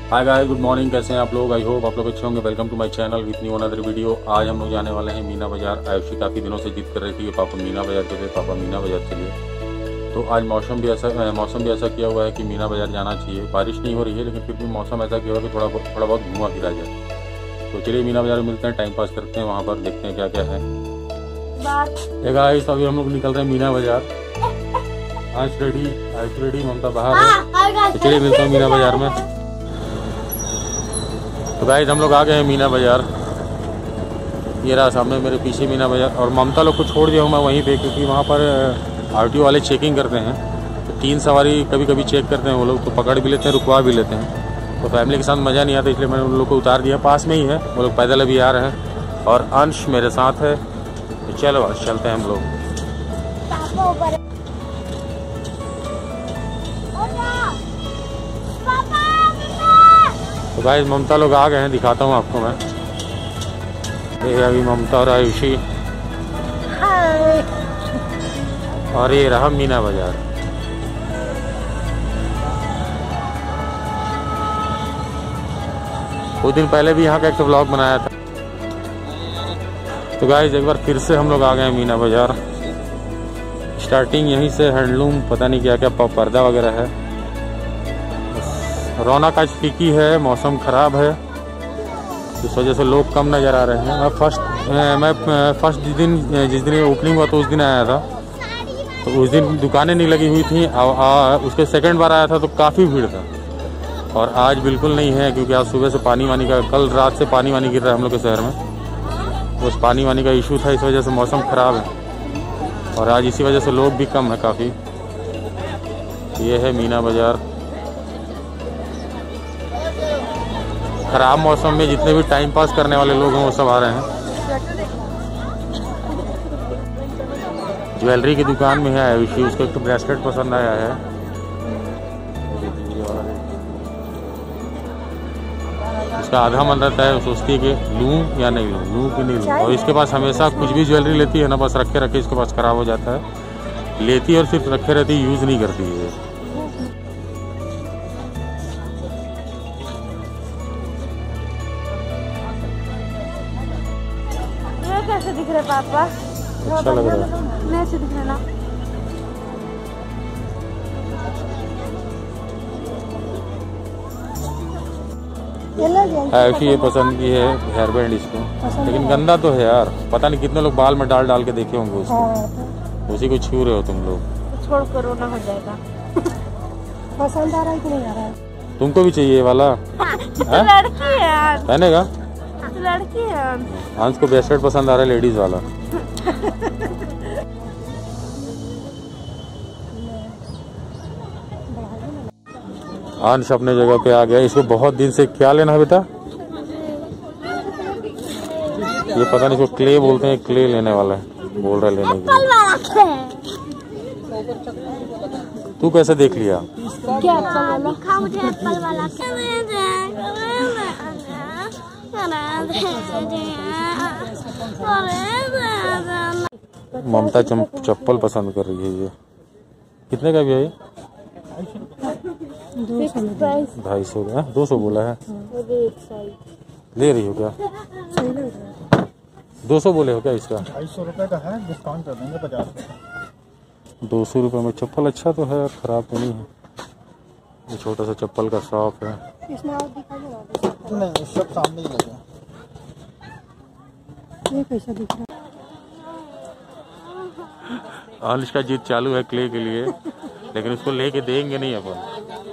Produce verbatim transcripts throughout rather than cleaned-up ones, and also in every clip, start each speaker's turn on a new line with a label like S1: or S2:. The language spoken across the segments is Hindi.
S1: Hi guys, good morning. कैसे हैं आप लोग? आई होप आप लोग अच्छे होंगे। Welcome to my channel with new another video. आज हम लोग जाने वाले हैं मीना बाजार। आयुषी काफ़ी दिनों से जिद कर रही थी पापा मीना बाजार चलिए, पापा मीना बाजार चलिए। तो आज मौसम भी ऐसा मौसम भी ऐसा किया हुआ है कि मीना बाजार जाना चाहिए। बारिश नहीं हो रही है लेकिन फिर भी मौसम ऐसा किया हुआ है कि थोड़ा थोड़ा बहुत घूमा फिरा जाए। तो चलिए मीना बाजार में मिलते हैं, टाइम पास करते हैं, वहाँ पर देखते हैं क्या क्या है। गाइस अभी हम लोग निकल रहे हैं मीना बाजार। आयुष रेडी आयुष रेडी ममता बाहर है। तो चलिए मिलते हैं मीना बाजार में। तो गाइस हम लोग आ गए हैं मीना बाजार। ये रहा सामने मेरे पीछे मीना बाजार। और ममता लोग को छोड़ दिया हूँ मैं वहीं पे, क्योंकि वहाँ पर आरटीओ वाले चेकिंग करते हैं। तो तीन सवारी कभी कभी चेक करते हैं वो लोग, तो पकड़ भी लेते हैं, रुकवा भी लेते हैं। तो फैमिली के साथ मज़ा नहीं आता, इसलिए मैंने उन लोग को उतार दिया। पास में ही है, वो लोग पैदल अभी आ रहे हैं और अंश मेरे साथ है। तो चलो आज चलते हैं हम लोग। तो भाई ममता लोग आ गए हैं, दिखाता हूँ आपको मैं। ये अभी ममता और आयुषी और ये रहा मीना बाजार। कुछ दिन पहले भी यहाँ का एक ब्लॉग बनाया था। तो गाइस एक बार फिर से हम लोग आ गए हैं मीना बाजार। स्टार्टिंग यहीं से, हैंडलूम पता नहीं क्या क्या पर्दा वगैरह है। रौनक आज फीकी है, मौसम ख़राब है, इस वजह से लोग कम नज़र आ रहे हैं। मैं फर्स्ट मैं फर्स्ट जिस दिन जिस दिन ओपनिंग हुआ तो उस दिन आया था, तो उस दिन दुकानें नहीं लगी हुई थी। उसके सेकंड बार आया था तो काफ़ी भीड़ था। और आज बिल्कुल नहीं है, क्योंकि आज सुबह से पानी वानी का, कल रात से पानी वानी गिर रहा है हम लोग के शहर में। तो उस पानी वानी का इशू था, इस वजह से मौसम ख़राब है। और आज इसी वजह से लोग भी कम है काफ़ी। ये है मीना बाज़ार। खराब मौसम में जितने भी टाइम पास करने वाले लोग हैं वो सब आ रहे हैं। ज्वेलरी की दुकान में है आयुषी, उसको एक तो ब्रेसलेट पसंद आया है। उसका आधा मन रहता है, सोचती है कि लूं या नहीं लूं, लूं कि नहीं लूं। और इसके पास हमेशा कुछ भी ज्वेलरी लेती है ना, बस रखे रखे इसके पास खराब हो जाता है। लेती है और सिर्फ रखे रहती, यूज़ नहीं करती है।
S2: कैसे दिख रहे पापा?
S1: अच्छा लग रहा है।
S2: नहीं ऐसे दिख रहे ना।
S1: आयुषी ये पसंद की है हेयर बैंड इसको, लेकिन गंदा तो है यार। पता नहीं कितने लोग बाल में डाल डाल के देखे होंगे उसको। हाँ। उसी को छू रहे हो तुम लोग।
S2: छोड़ करो ना, हो जाएगा। पसंद आ रहा है कि नहीं आ रहा है?
S1: तुमको भी चाहिए ये वाला?
S2: तो लड़की है यार,
S1: पहनेगा?
S2: लड़की है।
S1: अंश को ब्रेसलेट पसंद आ रहा है, लेडीज वाला। अंश अपने जगह पे आ गया। इसको बहुत दिन से क्या लेना है बेटा? ये पता नहीं, इसको क्ले बोलते हैं, क्ले लेने वाला है, बोल रहा है लेने के लिए। तू कैसे देख लिया?
S2: क्या दिखा मुझे एप्पल वाला।
S1: ममता चप्पल पसंद कर रही है। ये कितने का भी है? ढाई सौ का। दो सौ बोला है। ले रही हो क्या? दो सौ बोले हो क्या इसका?
S3: ढाई सौ रुपये का है, डिस्काउंट कर देंगे पचास।
S1: दो सौ रुपये में चप्पल अच्छा तो है, खराब तो नहीं है। ये छोटा सा चप्पल का शॉप है।
S3: नहीं, सब सामने ही लगे।
S2: ये कैसा दिख रहा है?
S1: अंश का जिद चालू है क्ले के लिए, लेकिन उसको लेके देंगे नहीं अपन।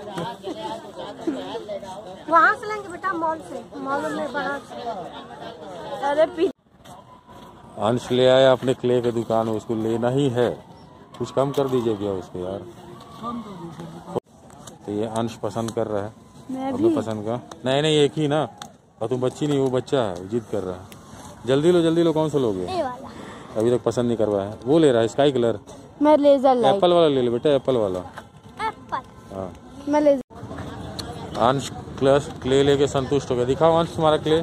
S2: वहाँ से लेंगे बेटा, मॉल से। मॉल में बड़ा। अरे
S1: अंश ले आया अपने क्ले के दुकान में, उसको लेना ही है। कुछ कम कर दीजिए भैया उसको यार। तो ये अंश पसंद कर रहा है, मैं भी पसंद का। नहीं नहीं एक ही ना, और तुम बच्ची नहीं, वो बच्चा है, जिद कर रहा है। जल्दी लो जल्दी लो, कौन सा लोगे? अभी तक पसंद नहीं करवाया है। वो ले रहा है स्काई कलर।
S2: मैं लेजर लाइट।
S1: एप्पल वाला ले लो बेटा, एप्पल वाला।
S2: एप्पल।
S1: हाँ
S2: मैं लेजर।
S1: अंश क्लस क्ले लेके संतुष्ट हो गया। दिखाओ अंश तुम्हारा क्ले।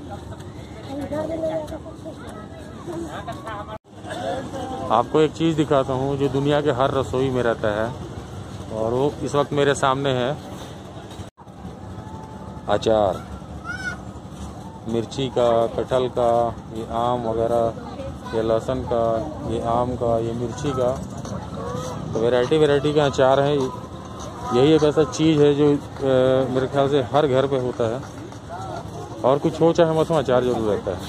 S1: आपको एक चीज़ दिखाता हूँ जो दुनिया के हर रसोई में रहता है, और वो इस वक्त मेरे सामने है। अचार, मिर्ची का, कटहल का, ये आम वगैरह, ये लहसुन का, ये आम का, ये मिर्ची का। तो वैरायटी वैरायटी का अचार है। यही एक ऐसा चीज़ है जो आ, मेरे ख्याल से हर घर पे होता है, और कुछ हो चाहे मत हो अचार जरूर रहता है।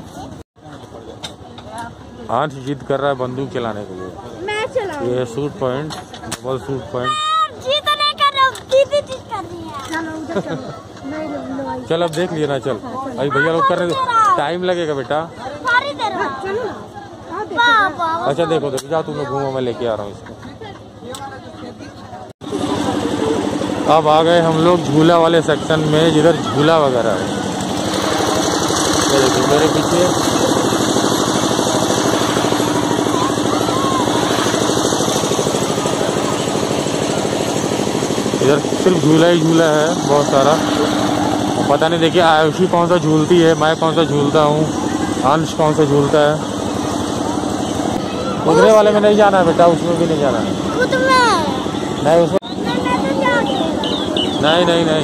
S1: आज जिद कर रहा है बंदूक चलाने के लिए।
S2: मैं चलाऊंगी।
S1: ये suit point, double suit point.
S2: जीत नहीं कर रहा हूँ, दीदी जीत कर रही है। चलो उधर चलो। नहीं नहीं
S1: चल अब देख लिया ना, चल अभी भैया लोग कर रहे, टाइम लगेगा बेटा।
S2: सारी देर चलो ना।
S1: अच्छा देखो देखो, जा तुम लोग घूमो, मैं लेके आ रहा हूँ इसको। अब आ गए हम लोग झूला वाले सेक्शन में, जिधर झूला वगैरह है। ये देखो मेरे पीछे इधर सिर्फ झूला ही झूला है, बहुत सारा। पता नहीं, देखिए आयुषी कौन सा झूलती है, मैं कौन सा झूलता हूँ, अंश कौन सा झूलता है। उतरे वाले में नहीं जाना है बेटा, उसमें भी नहीं जाना है। नहीं उसमें नहीं नहीं नहीं।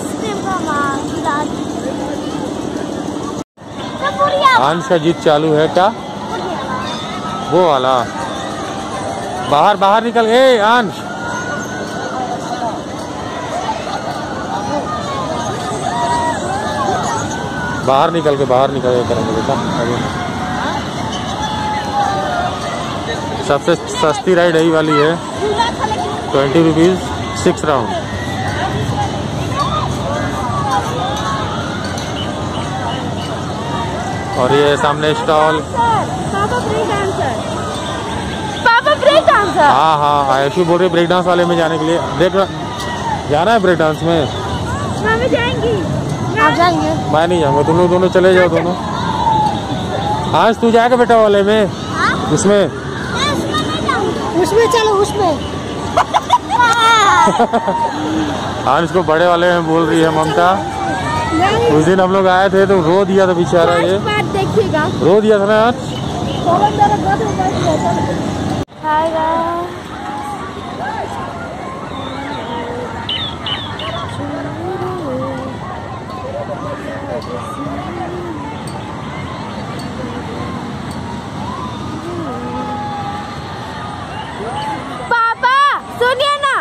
S1: अंश का जीत चालू है क्या? वो वाला बाहर बाहर निकल गए। अंश बाहर निकल के बाहर निकल के करेंगे बेटा। अभी सबसे सस्ती राइड यही वाली है, ट्वेंटी रुपीज सिक्स राउंड। और ये सामने स्टॉल।
S2: पापा ब्रेक डांसर, पापा ब्रेक डांसर।
S1: हाँ हाँ, आयुषी बोल रही ब्रेक डांस वाले में जाने के लिए। देख जाना है ब्रेक डांस में?
S2: मैं जाएंगी। आप जाएंगे?
S1: मैं नहीं जाऊंगा, तुम लोग दोनों चले जाओ दोनों। आज तू जाएगा बेटा वाले में? उसमें
S2: उसमें चलो उसमें।
S1: आज इसको बड़े वाले में बोल रही है ममता। उस दिन हम लोग आए थे तो रो दिया था बेचारा, ये
S2: देखिएगा
S1: रो दिया था ना आज।
S2: पापा सुनिए ना।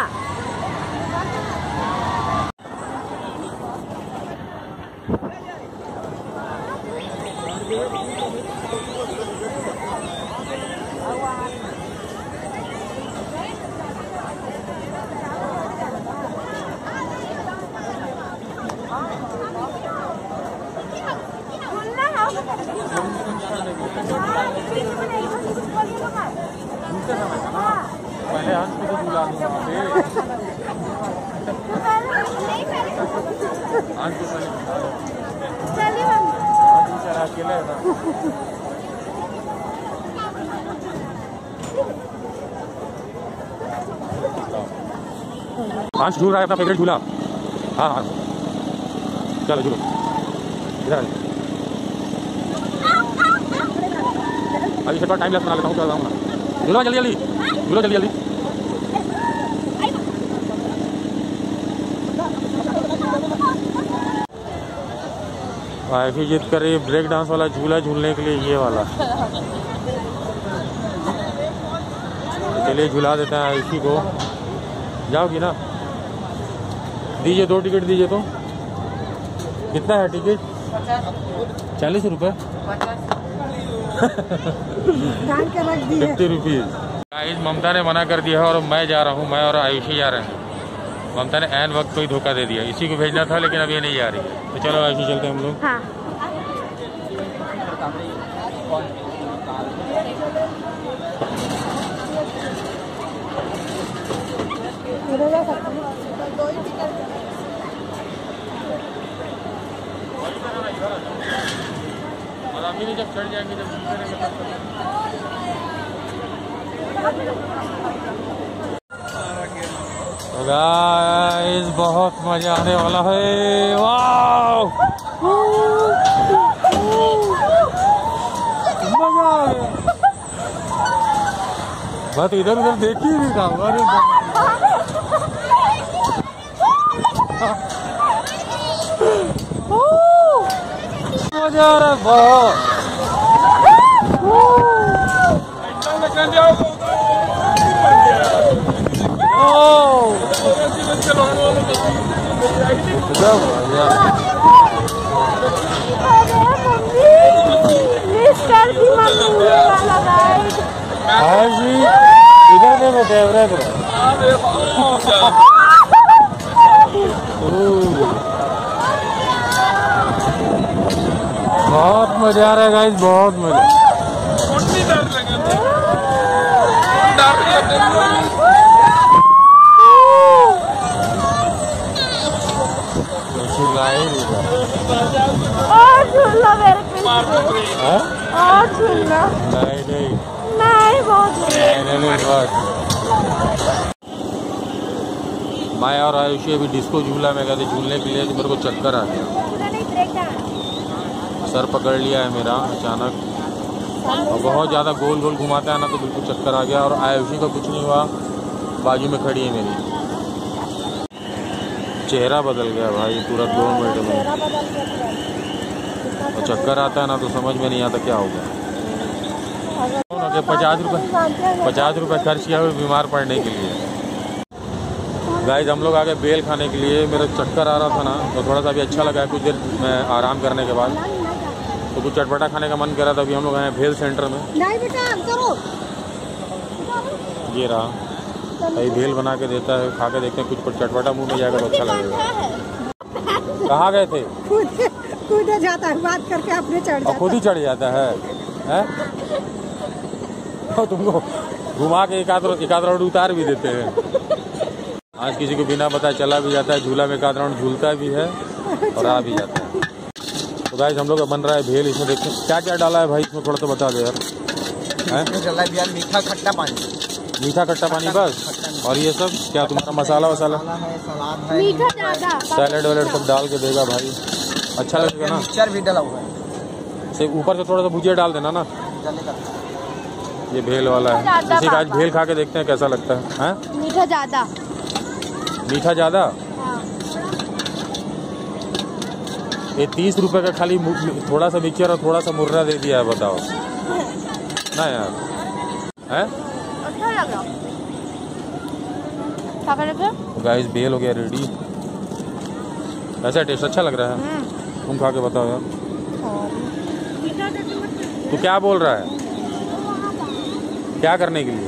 S1: पहले अंश को तो बुला दूंगा। अंश को पहले बुला लो।
S2: चलिए हम
S1: बेचारा अकेले है ना। अंश झूल रहा है अपना फेवरेट झूला। हाँ हाँ चलो झूलो इधर। अभी से थोड़ा टाइम लेस बना लेता हूँ, चल रहा हूँ ना। झूलो जल्दी जल्दी, झूलो जल्दी जल्दी। आयुषी जिद कर रही है ब्रेक डांस वाला झूला झूलने के लिए, ये वाला। चलिए झूला देते हैं आयुषी को। जाओगी ना? दीजिए, दो टिकट दीजिए। तो कितना है टिकट? चालीस रुपये फिफ्टी रुपीज। गाइस ममता ने मना कर दिया है और मैं जा रहा हूँ, मैं और आयुषी जा रहे हैं। ममता ने ऐन वक्त को ही धोखा दे दिया, इसी को भेजना था लेकिन अब ये नहीं जा रही है। तो चलो आयुषी चलते हैं हम लोग।
S2: हाँ।
S1: और अभी नहीं, जब चढ़ जाएंगे जब तो गाइस बहुत मजा आने वाला है। वाह मजा आ गया। बात इधर उधर देखी ही नहीं था। अरे अरे बहुत इधर नहीं बैठे इधर बहुत मजा आ रहा है गाइस, बहुत मजा।
S2: और झूला मेरे पीछे और झूला
S1: नहीं नहीं
S2: नहीं बहुत
S1: नहीं नहीं बस। मैं और आयुषी अभी डिस्को झूला में गए थे झूलने के लिए, तो मेरे को चक्कर आ गया, सर पकड़ लिया है मेरा अचानक, और बहुत ज़्यादा गोल गोल घुमाता है ना, तो बिल्कुल चक्कर आ गया। और आयुषी का कुछ नहीं हुआ, बाजू में खड़ी है मेरी, चेहरा बदल गया भाई पूरा दो मिनट में। और चक्कर आता है ना तो समझ में नहीं आता क्या होगा। पचास रुपये पचास रुपये खर्च किया हुए बीमार पड़ने के लिए। गाइस हम लोग आ गए बेल खाने के लिए, मेरा चक्कर आ रहा था ना, तो थोड़ा सा भी अच्छा लगा है कुछ देर में आराम करने के बाद, तो कुछ चटपटा खाने का मन कर रहा था। अभी हम लोग आए भेल सेंटर में।
S2: नहीं बेटा करो,
S1: ये रहा भाई भेल बना के देता है, खा के देखते हैं कुछ चटपटा मुंह में जाएगा तो अच्छा लगेगा। कहाँ गए थे?
S2: कूद जाता है, बात करके अपने चढ़ जाता है,
S1: खुद ही चढ़ जाता है, है? तो तुमको घुमा के एक आध एक आध राउंड उतार भी देते हैं। आज किसी को बिना बताए चला भी जाता है, झूला में एक आध राउंड झूलता भी है और आ भी जाता है। तो गाइस हम लोग का बन रहा है भेल, इसमें देखते हैं क्या क्या डाला है भाई, इसमें थोड़ा तो बता दे यार।
S3: है मीठा खट्टा पानी,
S1: मीठा खट्टा पानी बस, और ये सब क्या तुम्हारा मसाला वसाला,
S2: मीठा ज्यादा,
S1: सैलेड वैलेड सब डाल के देगा भाई, अच्छा लगेगा ना।
S3: मिक्सचर भी डाला हुआ है,
S1: सिर्फ ऊपर से थोड़ा सा भुजिया डाल देना ना। ये भेल वाला है, इसी का आज भेल खा के देखते हैं कैसा लगता है। हैं?
S2: मीठा ज्यादा,
S1: मीठा ज्यादा। ये तीस रुपए का खाली थोड़ा सा मिक्सचर और थोड़ा सा मुर्रा दे दिया है, बताओ ना यार, है?
S2: अच्छा लगा। क्या करेंगे?
S1: गाइस भेल हो गया रेडी, ऐसा टेस्ट अच्छा लग रहा है, तुम खा के बताओ यार। तू क्या बोल रहा है, क्या करने के लिए?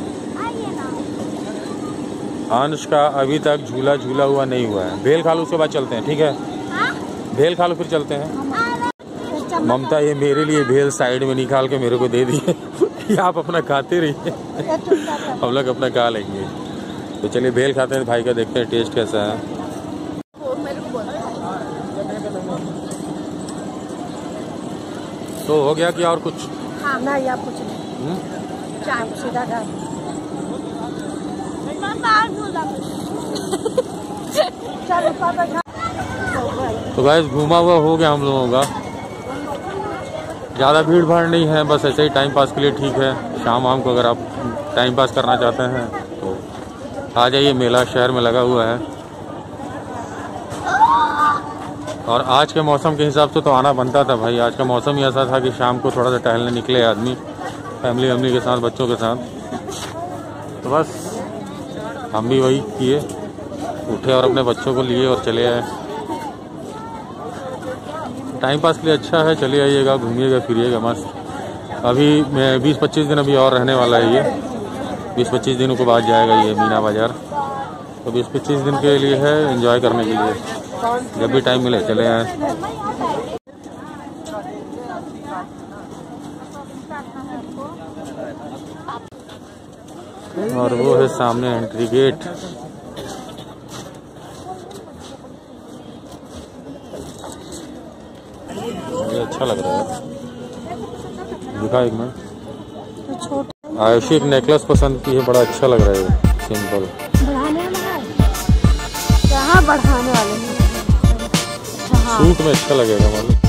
S1: अंश का अभी तक झूला झूला हुआ नहीं हुआ है, भेल खा लो उसके बाद चलते हैं, ठीक है? भेल खा लो फिर चलते हैं। ममता ये मेरे लिए भेल साइड में निकाल के मेरे को दे दिए कि आप अपना खाते रहिए, हम लोग अपना खा लेंगे। तो चलिए भेल खाते हैं भाई का, देखते हैं टेस्ट कैसा है। तो हो गया कि और कुछ?
S2: हाँ नहीं आप कुछ नहीं, चाय सीधा खा।
S1: तो गाइस घूमा हुआ हो गया हम लोगों का, ज़्यादा भीड़ भाड़ नहीं है, बस ऐसे ही टाइम पास के लिए ठीक है। शाम वाम को अगर आप टाइम पास करना चाहते हैं तो आ जाइए, मेला शहर में लगा हुआ है। और आज के मौसम के हिसाब से तो आना बनता था भाई, आज का मौसम ही ऐसा था कि शाम को थोड़ा सा टहलने निकले आदमी, फैमिली वैमिली के साथ, बच्चों के साथ। तो बस हम भी वही किए, उठे और अपने बच्चों को लिए और चले आए। टाइम पास के लिए अच्छा है, चले आइएगा, घूमिएगा फिरिएगा मस्त। अभी बीस पच्चीस दिन अभी और रहने वाला है, ये बीस पच्चीस दिनों के बाद जाएगा ये मीना बाज़ार। तो बीस पच्चीस दिन के लिए है, एंजॉय करने के लिए, जब भी टाइम मिले चले आए। और वो है सामने एंट्री गेट। ये अच्छा लग रहा है, दिखा एक मिनट। आयुषी एक नेकलेस पसंद की है, बड़ा अच्छा लग रहा है, सिंपल।
S2: बढ़ाने वाला है, कहाँ बढ़ाने वाले हैं?
S1: सूट में अच्छा लगेगा मतलब।